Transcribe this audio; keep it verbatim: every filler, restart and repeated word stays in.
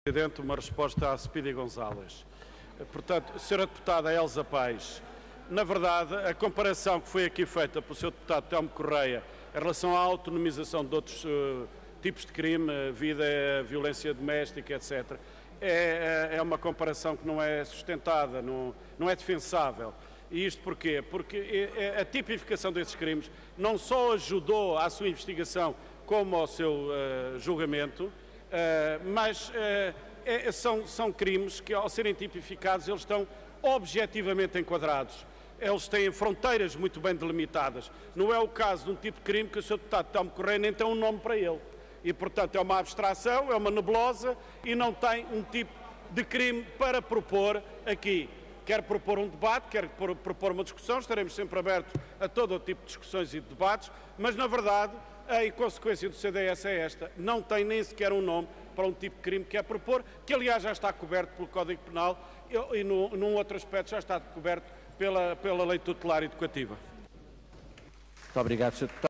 Presidente, uma resposta à Speedy Gonzalez. Portanto, senhora Deputada Elsa Paes, na verdade, a comparação que foi aqui feita pelo senhor Deputado Telmo Correia em relação à autonomização de outros uh, tipos de crime, vida, violência doméstica, etcétera, é, é uma comparação que não é sustentada, não, não é defensável. E isto porquê? Porque a tipificação desses crimes não só ajudou à sua investigação como ao seu uh, julgamento, Uh, mas uh, é, são, são crimes que, ao serem tipificados, eles estão objetivamente enquadrados. Eles têm fronteiras muito bem delimitadas. Não é o caso de um tipo de crime que o senhor Deputado Telmo Correia nem tem um nome para ele. E, portanto, é uma abstração, é uma nebulosa e não tem um tipo de crime para propor aqui. Quer propor um debate, quer propor uma discussão, estaremos sempre abertos a todo o tipo de discussões e de debates, mas, na verdade, a inconsequência do C D S é esta, não tem nem sequer um nome para um tipo de crime que é propor, que aliás já está coberto pelo Código Penal e, e no, num outro aspecto já está coberto pela, pela Lei Tutelar Educativa. Muito obrigado, senhor Deputado.